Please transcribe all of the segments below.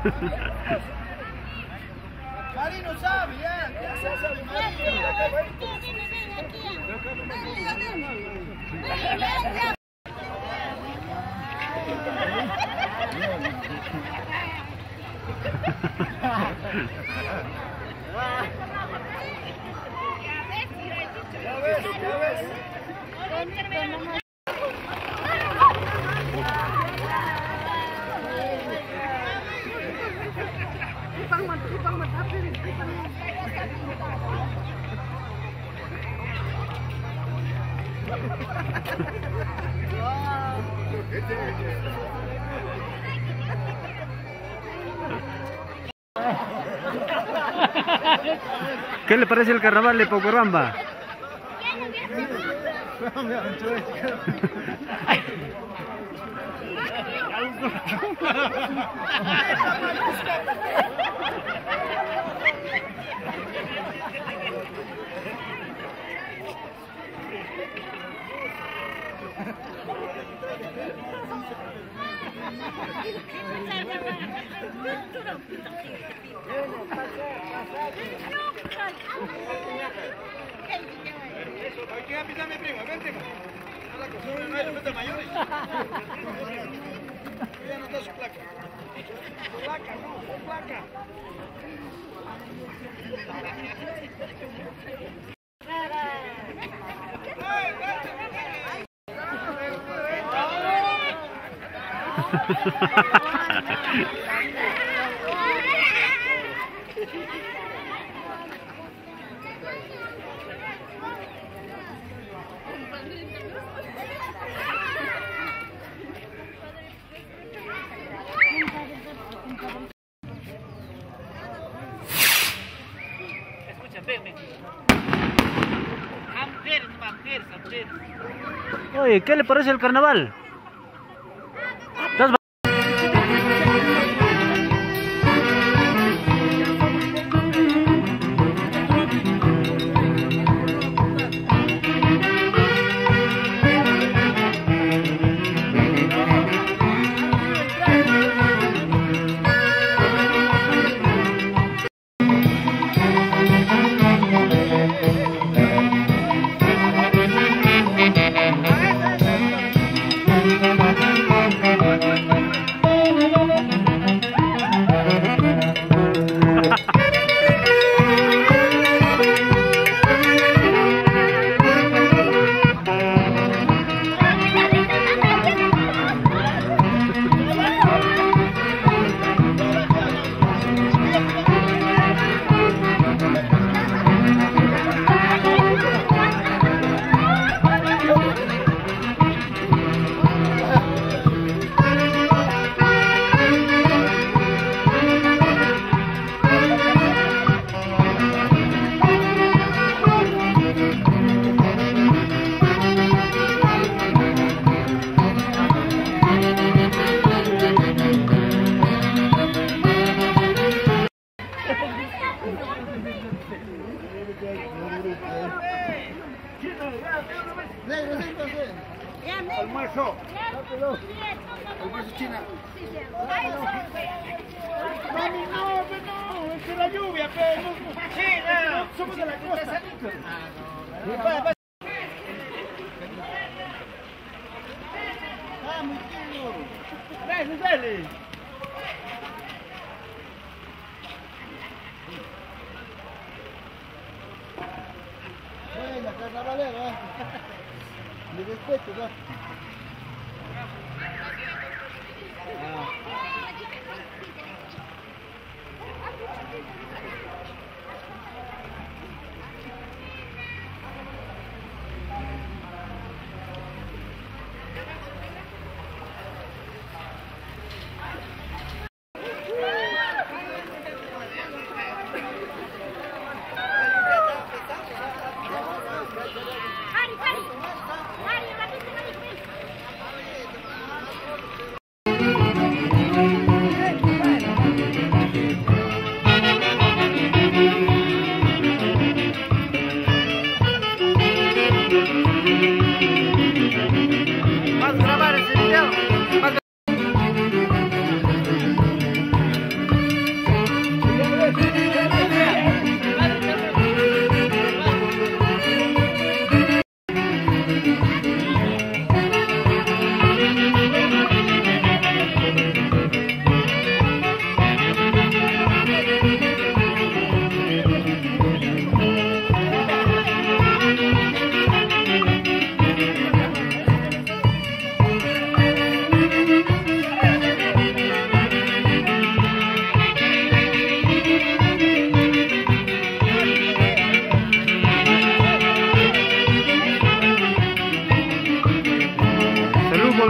Marino sabe, ya. Ya ves. ¿Qué le parece el carnaval de Paucarpamba? Aquí a pisar mi prima, vente. No hay respeto mayores. Ya no está su placa. Su placa, no, su placa. Oye, ¿qué le parece el carnaval? Almuerzo. Almuerzo China. Mami, no, es que la lluvia, pero China, somos de la costa. Vamos, tío. Dale. Venga, carnavalera. Mi respeto, ¿no?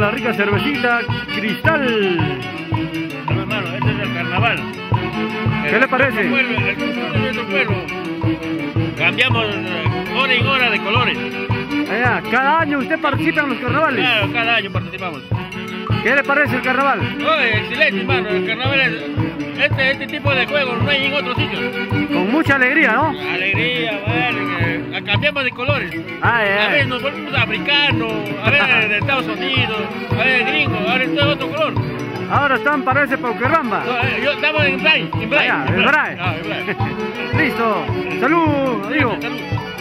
la rica cervecita Cristal. Hermano, este es el carnaval. ¿Qué le parece? El cultura de nuestro pueblo. Cambiamos hora en hora de colores. Allá, cada año usted participa en los carnavales. Claro, cada año participamos. ¿Qué le parece el carnaval? Oye, excelente, hermano. El carnaval es este tipo de juegos no hay en otros sitios. Con mucha alegría, ¿no? Alegría, vale, cambiamos de colores. Ah, ya. A veces nos volvemos africanos, a ver de Estados Unidos, a ver gringos, ahora esto es otro color. Ahora están para ese Pauquerramba. No, yo estamos en Bray, en Bray. Allá, en Bray. Ah, en Bray. Listo. Salud, amigo. Salud.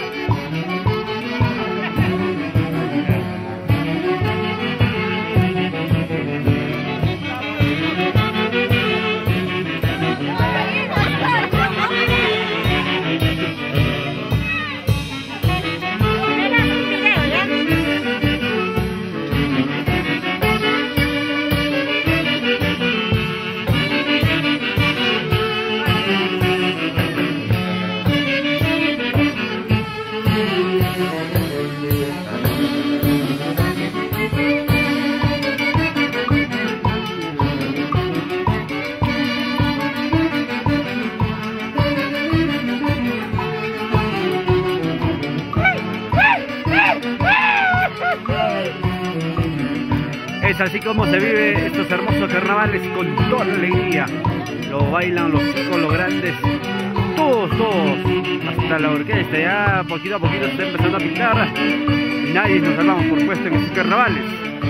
Es así como se vive estos hermosos carnavales con toda la alegría. Lo bailan los chicos, los grandes, todos, hasta la orquesta. Ya poquito a poquito se está empezando a pintar. Nadie nos salvamos por puesto en estos carnavales.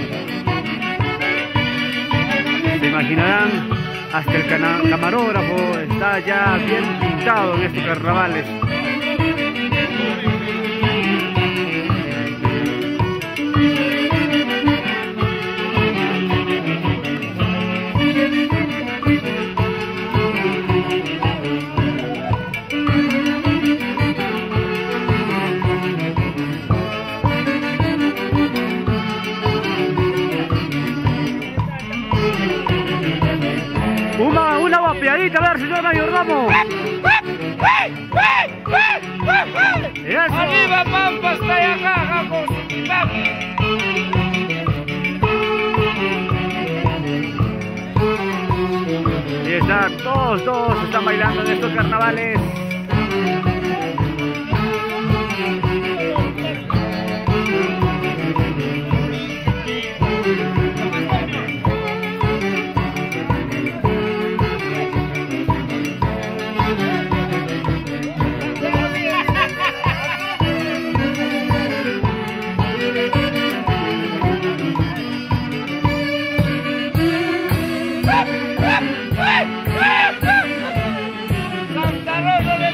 Se imaginarán, hasta el camarógrafo está ya bien pintado en estos carnavales. Una guapiadita, a ver, señor Mayor Ramos. Eso. ¡Arriba, Pampa, está acá, vamos! Y está, todos están bailando en estos carnavales. Santa Rosa de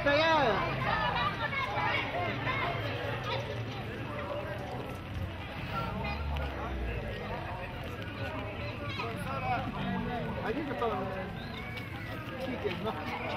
está ya. Aquí que todo. Chiques, ¿no?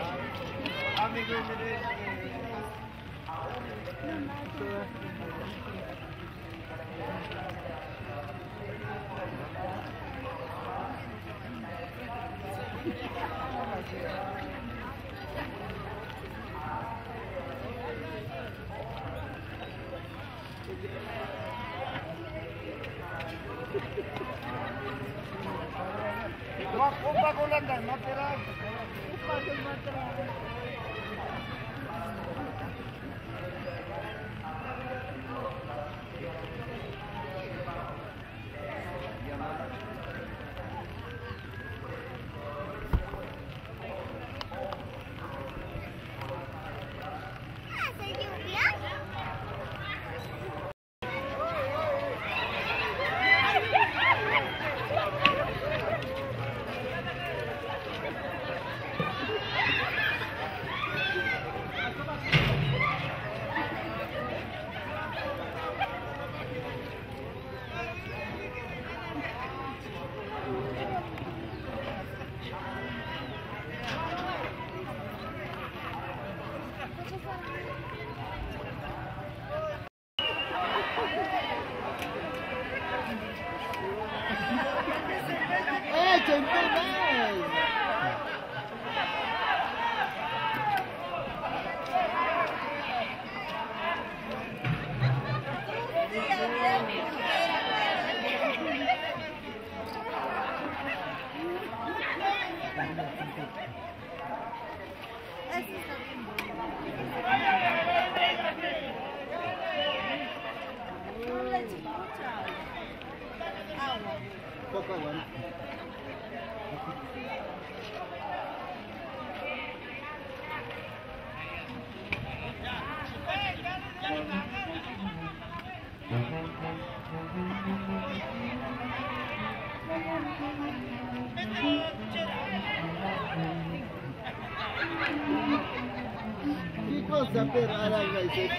¿Qué cosa pero aranga y se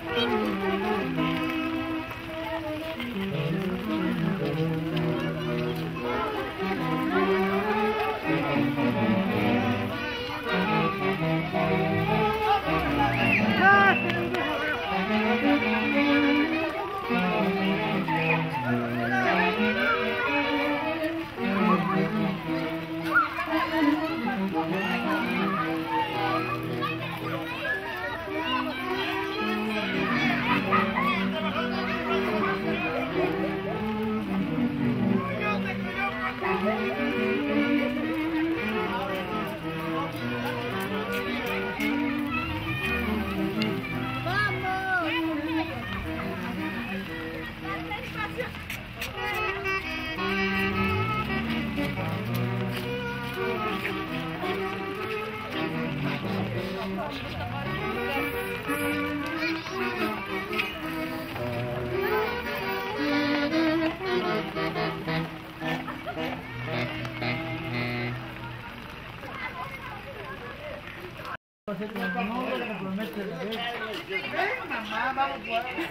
Ven, mamá, vamos por ahí.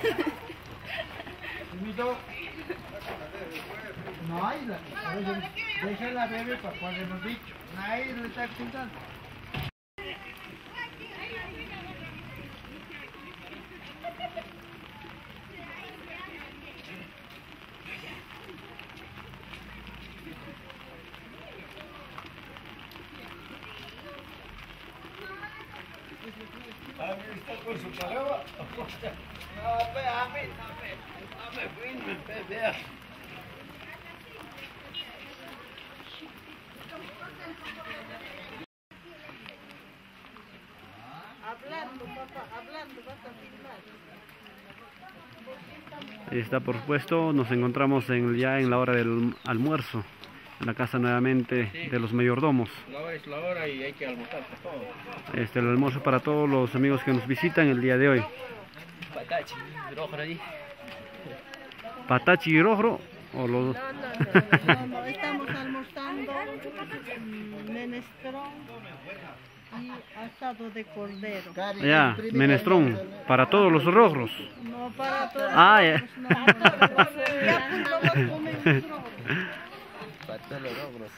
No hay deja la bebé para cuando hemos dicho. Nadie lo está pintando. Está con su palabra. A mí, vea. Hablando, papá, vas a filmar. Ahí está, por supuesto, nos encontramos ya en la hora del almuerzo, en la casa nuevamente de los mayordomos. La hora es la hora y hay que almorzar por todo. El almuerzo para todos los amigos que nos visitan el día de hoy. Patachi, rojo ahí. Patachi y rojo o los... No, estamos almorzando menestrón y asado de cordero. Ya, menestrón, para todos los rojos. No para todos. Ah, ya. No, ya pues no los comemos rojos. Para todos los rojos.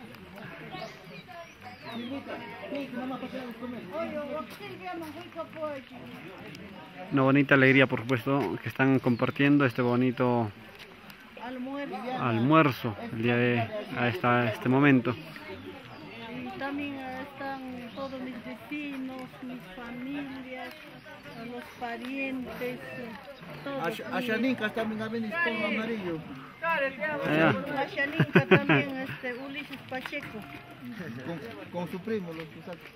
Una bonita alegría, por supuesto, que están compartiendo este bonito almuerzo el día de este momento. Y también están todos mis vecinos, mis familias, los parientes, todos. A Shaninka también ha venido con amarillo. A Shaninka también, Ulises Pacheco. Con su primo, los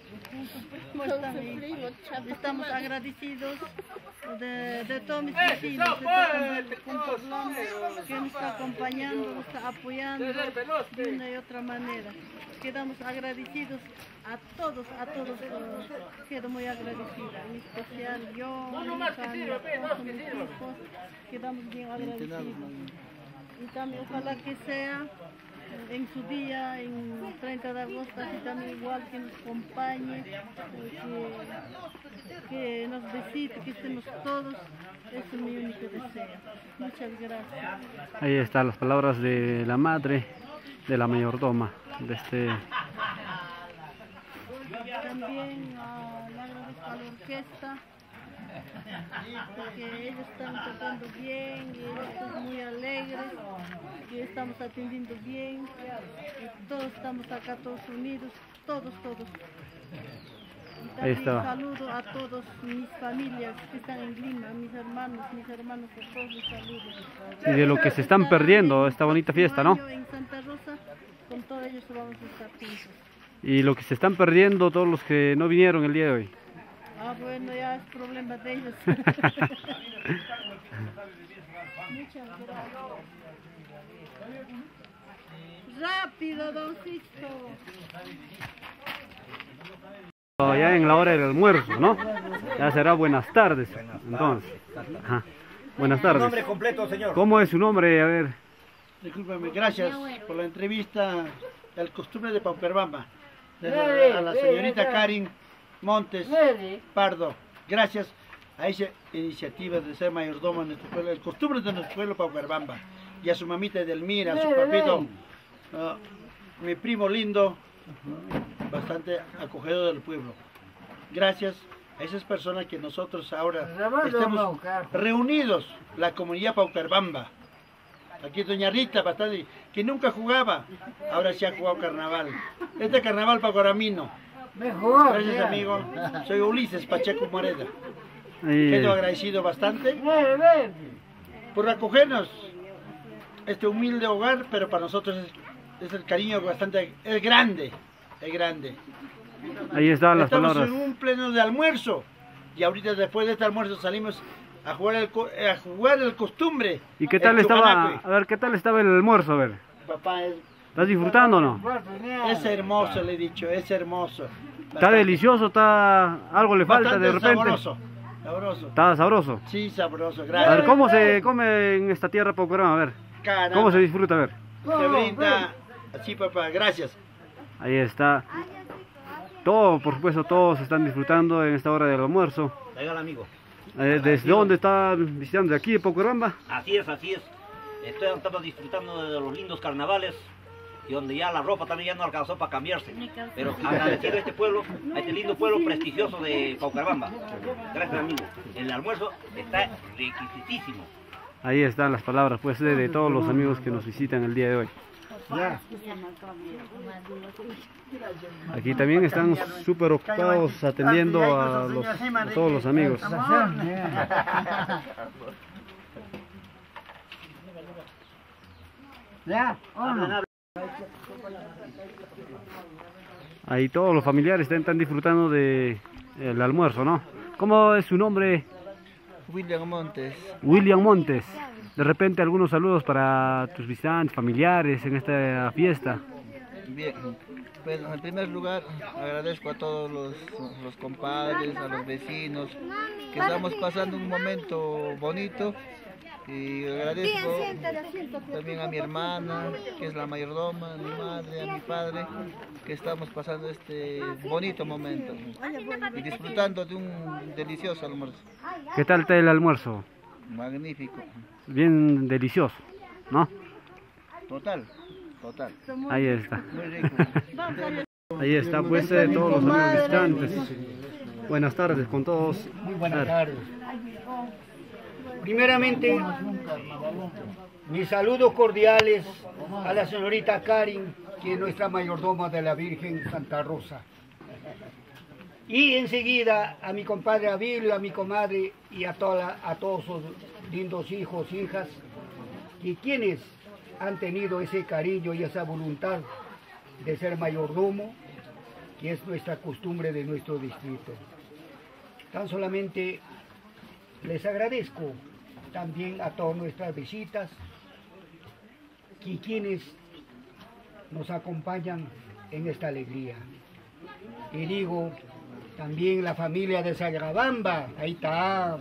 estamos agradecidos de todos mis vecinos, de todo el Compotlán, que nos está acompañando, nos está apoyando de una y otra manera. Quedamos agradecidos a todos, quedo muy agradecida, en especial yo, mi hija, mi esposo, mis hijos, quedamos bien agradecidos. Y también ojalá que sea en su día, en 30 de agosto, así también igual que nos acompañe, que nos visite, que estemos todos, eso es mi único deseo. Muchas gracias. Ahí están las palabras de la madre, de la mayordoma, de este... También le agradezco a la orquesta, porque ellos están tocando bien, y ellos están muy alegres, y estamos atendiendo bien, y todos estamos acá, todos unidos, todos. Y Ahí está. un saludo a todos mis familias que están en Lima, mis hermanos, a todos los saludos. Y de lo que se están perdiendo esta bonita fiesta, ¿no? En Santa Rosa, con todos ellos vamos a estar juntos. Y lo que se están perdiendo todos los que no vinieron el día de hoy. Ah, bueno, ya es problema de ellos. Muchas gracias. Rápido, don Sixto. Ya en la hora del almuerzo, ¿no? Ya será buenas tardes, entonces. Ajá. Buenas tardes. Nombre completo, señor. ¿Cómo es su nombre? A ver. Discúlpame, gracias por la entrevista del costumbre de Pauperbamba. A la señorita Karin Montes Pardo. Gracias a esa iniciativa de ser mayordomo en nuestro pueblo, el costumbre de nuestro pueblo Paucaribamba, y a su mamita Edelmira, a su papito, mi primo lindo, bastante acogedor del pueblo. Gracias a esas personas que nosotros ahora estamos reunidos, la comunidad Paucaribamba. Aquí doña Rita, bastante, que nunca jugaba, ahora se ha jugado carnaval. Este carnaval paucaramino. Mejor. Gracias, amigo. Soy Ulises Pacheco Moreda. Quedo agradecido bastante por acogernos este humilde hogar, pero para nosotros es el cariño bastante, es grande, es grande. Ahí están las Estamos palabras. en un pleno de almuerzo y ahorita después de este almuerzo salimos a jugar el costumbre. ¿Y qué tal el estaba? chupanacue. A ver, ¿qué tal estaba el almuerzo? A ver, Papá, ¿estás disfrutando o no? es hermoso, le he dicho, es hermoso. ¿Está Bastante. delicioso? ¿Está algo le falta Bastante de repente? sabroso, sabroso. ¿Está sabroso? Sí, sabroso, A gracias. ver, ¿cómo se come en esta tierra Paucaribamba? A ver, Caramba, ¿cómo se disfruta? A ver, se brinda así, papá, gracias. ahí está. Todo, por supuesto, todos están disfrutando en esta hora del almuerzo. Legal, amigo. ¿Desde dónde están visitando? ¿De aquí, de Paucaribamba? Así es, así es. Estamos disfrutando de los lindos carnavales y donde ya la ropa también ya no alcanzó para cambiarse. Pero agradecido a este pueblo, a este lindo pueblo prestigioso de Paucaribamba. Gracias, amigo. El almuerzo está requisitísimo. Ahí están las palabras, pues, de todos los amigos que nos visitan el día de hoy. Aquí también están súper ocupados atendiendo a todos los amigos. Ahí todos los familiares están disfrutando de el almuerzo, ¿no? ¿Cómo es su nombre? William Montes. William Montes. De repente algunos saludos para tus visitantes, familiares en esta fiesta. Bien, pues en primer lugar agradezco a todos los compadres, a los vecinos, que estamos pasando un momento bonito, y agradezco también a mi hermana, que es la mayordoma, a mi madre, a mi padre, que estamos pasando este bonito momento y disfrutando de un delicioso almuerzo. ¿Qué tal está el almuerzo? Magnífico. Bien delicioso, ¿no? Total, total. Ahí está. Muy rico. Ahí está, pues, todos los amigos visitantes. Buenas tardes con todos. Muy buenas tardes. Primeramente, mis saludos cordiales a la señorita Karin, que es nuestra mayordoma de la Virgen Santa Rosa. Y enseguida a mi compadre Abil, a mi comadre y a todos sus lindos hijos, hijas, y quienes han tenido ese cariño y esa voluntad de ser mayordomo, que es nuestra costumbre de nuestro distrito. Tan solamente les agradezco también a todas nuestras visitas y quienes nos acompañan en esta alegría. Y digo, también la familia de Sagrabamba, ahí está,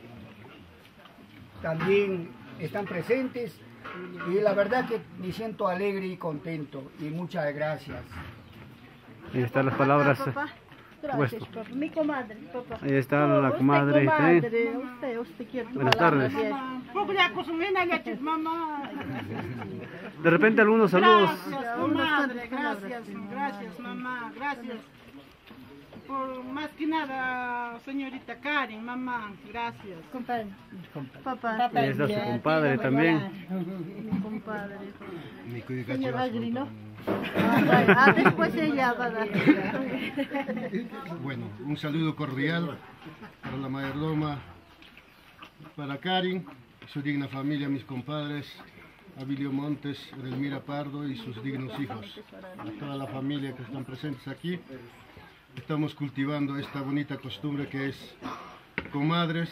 también están presentes, y la verdad que me siento alegre y contento, y muchas gracias. Ahí están las palabras. Papá. Gracias, papá. Mi comadre, papá. Ahí está la comadre. Usted quiere tu Buenas palabra, tardes. bien. Mamá. De repente algunos saludos. Gracias, comadre, gracias, mamá, gracias. Por más que nada, señorita Karen, mamá, gracias. Compadre. Papá. Ahí está su compadre también. Mi compadre. Mi cuica Señor chivas, Agri, ¿no? ¿no? Después ella va a dar. Bueno, un saludo cordial para la mayordoma, para Karin, su digna familia, mis compadres, Abilio Montes, Edelmira Pardo y sus dignos hijos, a toda la familia que están presentes aquí. Estamos cultivando esta bonita costumbre que es comadres,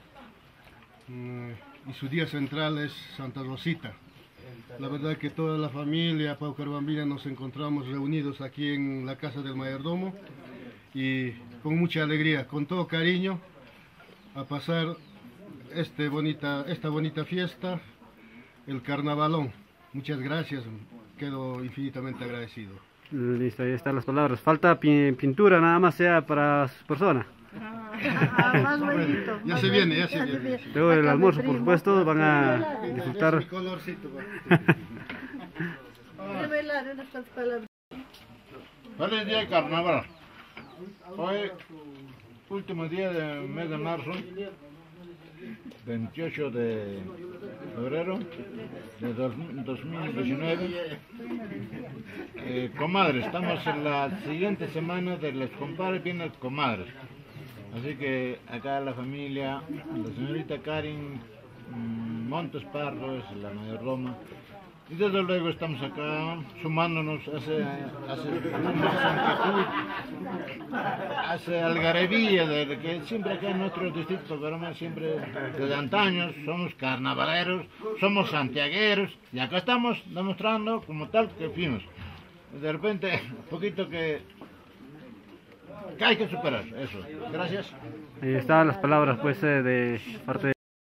y su día central es Santa Rosita. La verdad que toda la familia paucaribambina nos encontramos reunidos aquí en la casa del mayordomo y con mucha alegría, con todo cariño, a pasar esta bonita fiesta, el carnavalón. Muchas gracias, quedo infinitamente agradecido. Listo, ahí están las palabras. Falta pintura, nada más sea para su persona. Más bonito. Ya se viene, ya se viene. Luego del almuerzo, por supuesto, van a disfrutar. Mi colorcito. Revelar unas palabras. Feliz día de carnaval. Hoy, último día del mes de marzo, 28 de febrero de 2019. Comadres, estamos en la siguiente semana de los compadres, vienen las comadres. Así que acá la familia, la señorita Karin Montes Pardo es la mayordoma. Y desde luego estamos acá sumándonos hace algarabía de que siempre acá en nuestro distrito, pero siempre desde antaños somos carnavaleros, somos santiagueros y acá estamos demostrando como tal que fuimos. De repente, un poquito que hay que superar eso. Gracias. Ahí están las palabras pues de parte de